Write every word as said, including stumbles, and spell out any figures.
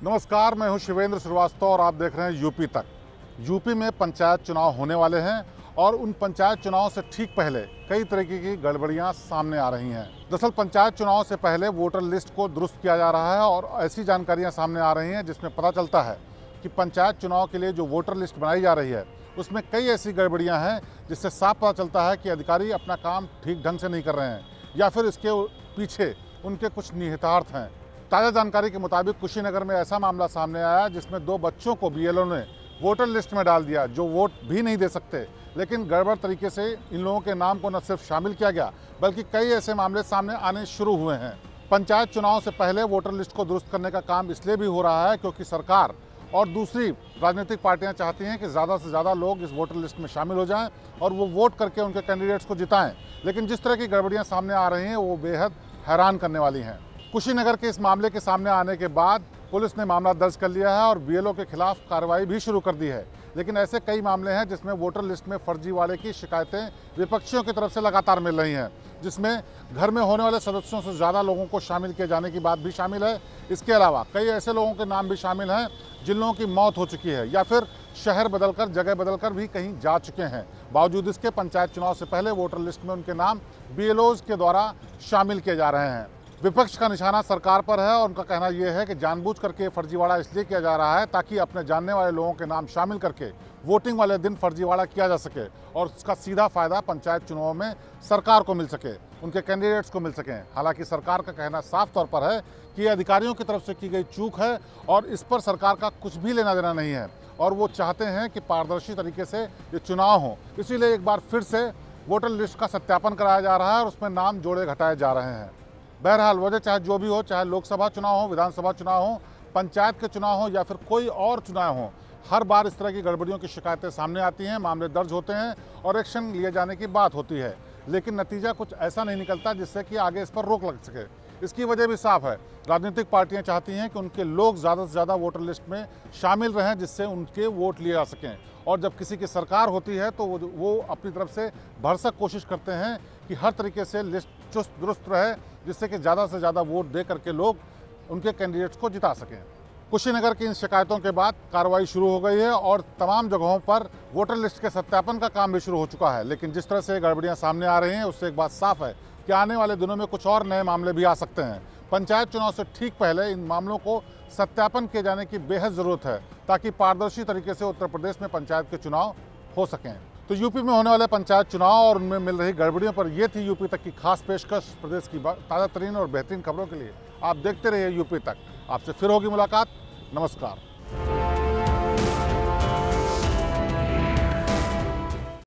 नमस्कार, मैं हूं शिवेंद्र श्रीवास्तव और आप देख रहे हैं यूपी तक। यूपी में पंचायत चुनाव होने वाले हैं और उन पंचायत चुनाव से ठीक पहले कई तरीके की गड़बड़ियां सामने आ रही हैं। दरअसल पंचायत चुनाव से पहले वोटर लिस्ट को दुरुस्त किया जा रहा है और ऐसी जानकारियां सामने आ रही हैं जिसमें पता चलता है कि पंचायत चुनाव के लिए जो वोटर लिस्ट बनाई जा रही है उसमें कई ऐसी गड़बड़ियाँ हैं जिससे साफ पता चलता है कि अधिकारी अपना काम ठीक ढंग से नहीं कर रहे हैं या फिर इसके पीछे उनके कुछ निहितार्थ हैं। ताज़ा जानकारी के मुताबिक कुशीनगर में ऐसा मामला सामने आया जिसमें दो बच्चों को बीएलओ ने वोटर लिस्ट में डाल दिया जो वोट भी नहीं दे सकते, लेकिन गड़बड़ तरीके से इन लोगों के नाम को न सिर्फ शामिल किया गया बल्कि कई ऐसे मामले सामने आने शुरू हुए हैं। पंचायत चुनाव से पहले वोटर लिस्ट को दुरुस्त करने का काम इसलिए भी हो रहा है क्योंकि सरकार और दूसरी राजनीतिक पार्टियां चाहती हैं कि ज़्यादा से ज़्यादा लोग इस वोटर लिस्ट में शामिल हो जाएं और वो वोट करके उनके कैंडिडेट्स को जिताएं। लेकिन जिस तरह की गड़बड़ियां सामने आ रही हैं वो बेहद हैरान करने वाली हैं। कुशीनगर के इस मामले के सामने आने के बाद पुलिस ने मामला दर्ज कर लिया है और बीएलओ के खिलाफ कार्रवाई भी शुरू कर दी है। लेकिन ऐसे कई मामले हैं जिसमें वोटर लिस्ट में फर्जीवाड़े की शिकायतें विपक्षियों की तरफ से लगातार मिल रही हैं, जिसमें घर में होने वाले सदस्यों से ज़्यादा लोगों को शामिल किए जाने की बात भी शामिल है। इसके अलावा कई ऐसे लोगों के नाम भी शामिल हैं जिन लोगों की मौत हो चुकी है या फिर शहर बदलकर जगह बदलकर भी कहीं जा चुके हैं। बावजूद इसके पंचायत चुनाव से पहले वोटर लिस्ट में उनके नाम बीएलओज के द्वारा शामिल किए जा रहे हैं। विपक्ष का निशाना सरकार पर है और उनका कहना यह है कि जानबूझ करके फर्जीवाड़ा इसलिए किया जा रहा है ताकि अपने जानने वाले लोगों के नाम शामिल करके वोटिंग वाले दिन फर्जीवाड़ा किया जा सके और उसका सीधा फायदा पंचायत चुनाव में सरकार को मिल सके, उनके कैंडिडेट्स को मिल सकें। हालांकि सरकार का कहना साफ तौर पर है कि ये अधिकारियों की तरफ से की गई चूक है और इस पर सरकार का कुछ भी लेना देना नहीं है और वो चाहते हैं कि पारदर्शी तरीके से ये चुनाव हो। इसीलिए एक बार फिर से वोटर लिस्ट का सत्यापन कराया जा रहा है और उसमें नाम जोड़े घटाए जा रहे हैं। बहरहाल वजह चाहे जो भी हो, चाहे लोकसभा चुनाव हो, विधानसभा चुनाव हो, पंचायत के चुनाव हो या फिर कोई और चुनाव हो, हर बार इस तरह की गड़बड़ियों की शिकायतें सामने आती हैं, मामले दर्ज होते हैं और एक्शन लिए जाने की बात होती है, लेकिन नतीजा कुछ ऐसा नहीं निकलता जिससे कि आगे इस पर रोक लग सके। इसकी वजह भी साफ है, राजनीतिक पार्टियां चाहती हैं कि उनके लोग ज़्यादा से ज़्यादा वोटर लिस्ट में शामिल रहें जिससे उनके वोट लिए जा सकें और जब किसी की सरकार होती है तो वो वो अपनी तरफ से भरसक कोशिश करते हैं कि हर तरीके से लिस्ट चुस्त दुरुस्त रहे जिससे कि ज़्यादा से ज़्यादा वोट दे करके लोग उनके कैंडिडेट्स को जिता सकें। कुशीनगर की इन शिकायतों के बाद कार्रवाई शुरू हो गई है और तमाम जगहों पर वोटर लिस्ट के सत्यापन का काम भी शुरू हो चुका है। लेकिन जिस तरह से गड़बड़ियां सामने आ रही हैं उससे एक बात साफ है कि आने वाले दिनों में कुछ और नए मामले भी आ सकते हैं। पंचायत चुनाव से ठीक पहले इन मामलों को सत्यापन किए जाने की बेहद ज़रूरत है ताकि पारदर्शी तरीके से उत्तर प्रदेश में पंचायत के चुनाव हो सकें। तो यूपी में होने वाले पंचायत चुनाव और उनमें मिल रही गड़बड़ियों पर यह थी यूपी तक की खास पेशकश। प्रदेश की ताज़ा तरीन और बेहतरीन खबरों के लिए आप देखते रहिए यूपी तक। आपसे फिर होगी मुलाकात। नमस्कार।